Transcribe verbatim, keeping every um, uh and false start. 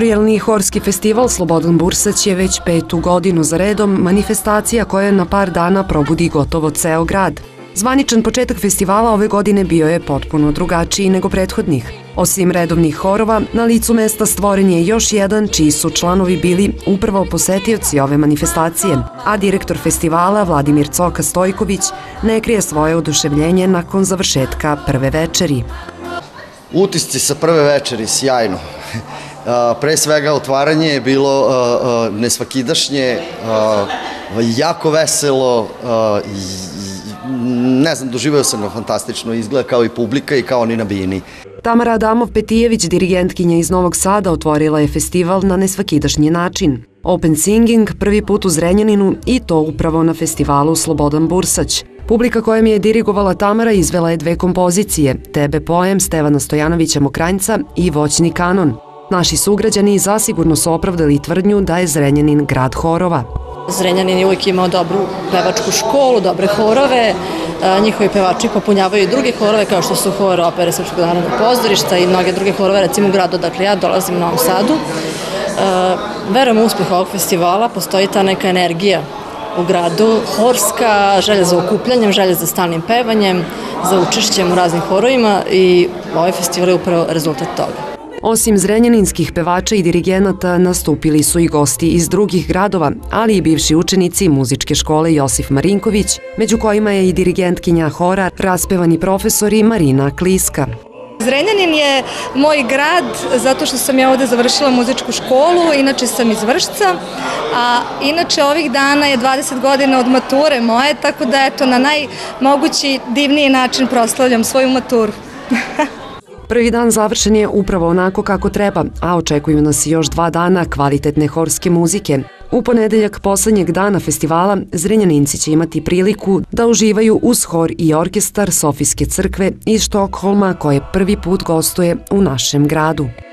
Memorijalni horski festival Slobodan Bursać je već petu godinu za redom manifestacija koja na par dana probudi gotovo ceo grad. Zvaničan početak festivala ove godine bio je potpuno drugačiji nego prethodnih. Osim redovnih horova, na licu mesta stvoren je još jedan čiji su članovi bili upravo posetioci ove manifestacije, a direktor festivala Vladimir Coka Stojković ne krije svoje oduševljenje nakon završetka prve večeri. Utisci sa prve večeri, sjajno. Pre svega otvaranje je bilo nesvakidašnje, jako veselo, ne znam, doživeo sam ga fantastično, izgleda kao i publika i kao oni na bini. Tamara Adamov-Petijević, dirigentkinja iz Novog Sada, otvorila je festival na nesvakidašnji način. Open singing prvi put u Zrenjaninu i to upravo na festivalu Slobodan Bursać. Publika kojom je dirigovala Tamara izvela je dve kompozicije, Tebe poem Stevana Stojanovića Mokranjca i Voćni kanon. Naši sugrađani zasigurno su opravdali tvrdnju da je Zrenjanin grad horova. Zrenjanin je uvijek imao dobru pevačku školu, dobre horove, njihovi pevači popunjavaju i druge horove kao što su hor opere Srpskog narodnog pozorišta i mnoge druge horove, recimo u gradu odakle ja dolazim, u Novom Sadu. Verujem u uspeh ovog festivala, postoji ta neka energija u gradu, horska, želja za okupljanjem, želja za stalnim pevanjem, za učešćem u raznim horovima i ovaj festival je upravo rezultat toga. Osim zrenjaninskih pevača i dirigenata, nastupili su i gosti iz drugih gradova, ali i bivši učenici muzičke škole Josif Marinković, među kojima je i dirigentkinja hora, raspevani profesori Marina Kliska. Zrenjanin je moj grad zato što sam ja ovde završila muzičku školu, inače sam iz Vršca, a inače ovih dana je dvadeset godina od mature moje, tako da eto na najmogući divniji način proslavljam svoju maturu. Prvi dan završen je upravo onako kako treba, a očekuju nas još dva dana kvalitetne horske muzike. U ponedeljak poslednjeg dana festivala Zrenjaninci će imati priliku da uživaju uz hor i orkestar Sofijske crkve iz Štokholma koje prvi put gostuje u našem gradu.